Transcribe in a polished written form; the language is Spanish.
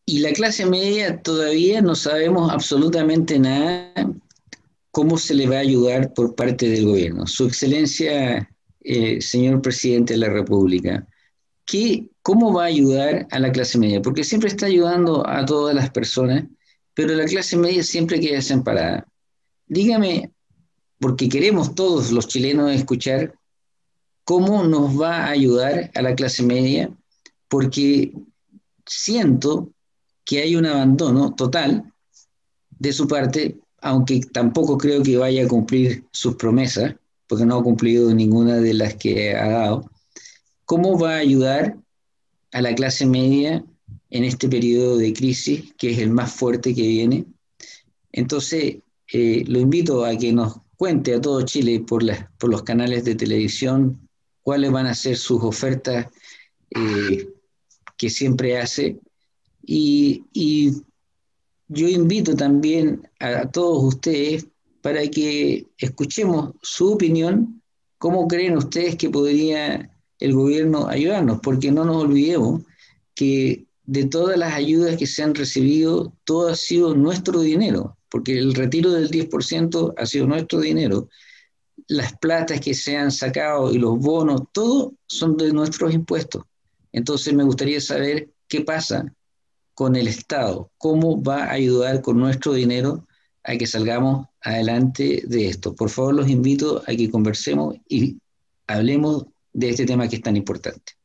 Y la clase media todavía no sabemos absolutamente nada cómo se le va a ayudar por parte del gobierno. Su Excelencia, señor Presidente de la República, ¿cómo va a ayudar a la clase media? Porque siempre está ayudando a todas las personas, pero la clase media siempre queda desamparada. Dígame, porque queremos todos los chilenos escuchar cómo nos va a ayudar a la clase media, porque siento que hay un abandono total de su parte, aunque tampoco creo que vaya a cumplir sus promesas, porque no ha cumplido ninguna de las que ha dado. ¿Cómo va a ayudar a la clase media en este periodo de crisis, que es el más fuerte que viene? Entonces, lo invito a que nos cuente a todo Chile por los canales de televisión cuáles van a ser sus ofertas eh, que siempre hace. Y yo invito también a todos ustedes para que escuchemos su opinión, cómo creen ustedes que podría el gobierno ayudarnos, porque no nos olvidemos que de todas las ayudas que se han recibido, todo ha sido nuestro dinero, porque el retiro del 10% ha sido nuestro dinero, las platas que se han sacado y los bonos, todo son de nuestros impuestos. Entonces me gustaría saber qué pasa con el Estado, cómo va a ayudar con nuestro dinero a que salgamos adelante de esto. Por favor, los invito a que conversemos y hablemos de este tema que es tan importante.